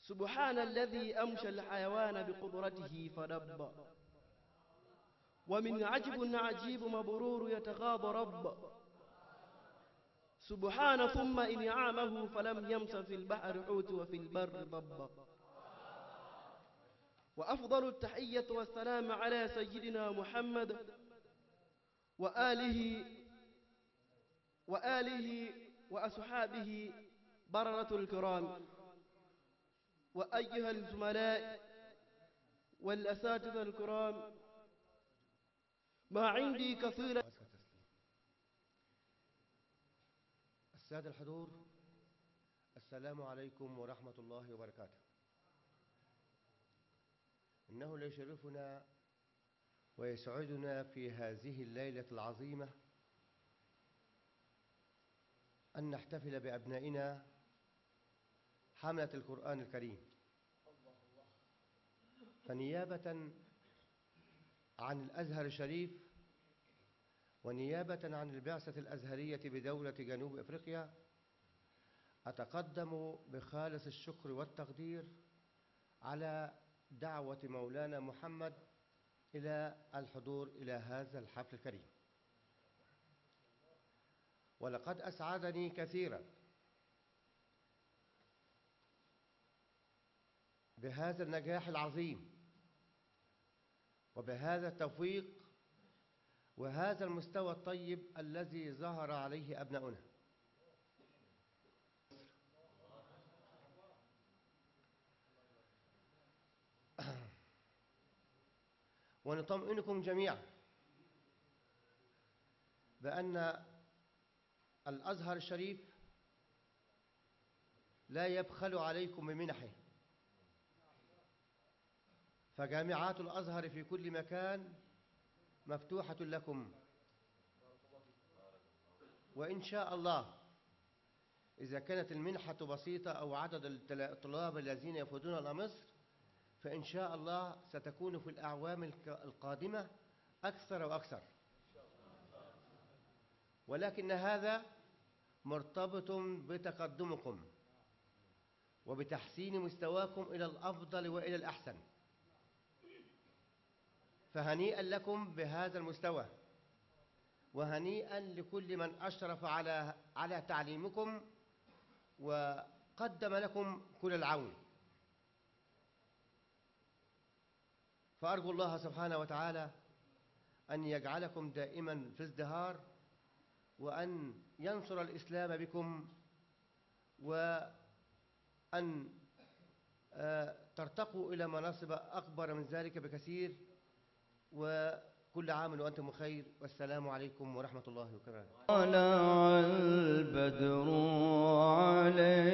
سبحان الذي أمشى الحيوان بقدرته فدب. ومن عجب عجيب مبرور يتغاض رب. سبحان ثم إنعامه فلم يمس في البحر حوت وفي البر ضب. وأفضل التحية والسلام على سيدنا محمد وآله وأصحابه بررة الكرام. وأيها الزملاء والأساتذة الكرام، ما عندي كثير. السادة الحضور، السلام عليكم ورحمة الله وبركاته. إنه ليشرفنا ويسعدنا في هذه الليلة العظيمة أن نحتفل بأبنائنا حملة القرآن الكريم. فنيابة عن الأزهر الشريف ونيابة عن البعثة الأزهرية بدولة جنوب أفريقيا، أتقدم بخالص الشكر والتقدير على دعوة مولانا محمد إلى الحضور إلى هذا الحفل الكريم. ولقد أسعدني كثيرا بهذا النجاح العظيم وبهذا التوفيق وهذا المستوى الطيب الذي ظهر عليه أبناؤنا. ونطمئنكم جميعا بأن الأزهر الشريف لا يبخل عليكم بمنحه، فجامعات الأزهر في كل مكان مفتوحة لكم. وإن شاء الله إذا كانت المنحة بسيطة أو عدد الطلاب الذين يفوتون إلى مصر، فإن شاء الله ستكون في الأعوام القادمة أكثر وأكثر. ولكن هذا مرتبط بتقدمكم وبتحسين مستواكم إلى الأفضل وإلى الأحسن. فهنيئا لكم بهذا المستوى، وهنيئا لكل من أشرف على تعليمكم وقدم لكم كل العون. فأرجو الله سبحانه وتعالى أن يجعلكم دائما في ازدهار، وأن ينصر الإسلام بكم، وأن ترتقوا إلى مناصب أكبر من ذلك بكثير. وكل عام وأنتم بخير، والسلام عليكم ورحمة الله وبركاته. طلع البدر علينا.